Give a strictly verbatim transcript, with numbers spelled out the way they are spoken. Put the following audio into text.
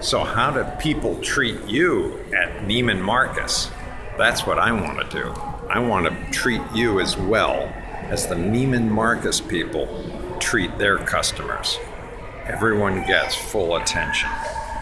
So how do people treat you at Nieman Marcus? That's what I want to do. I want to treat you as well as the Nieman Marcus people treat their customers. Everyone gets full attention.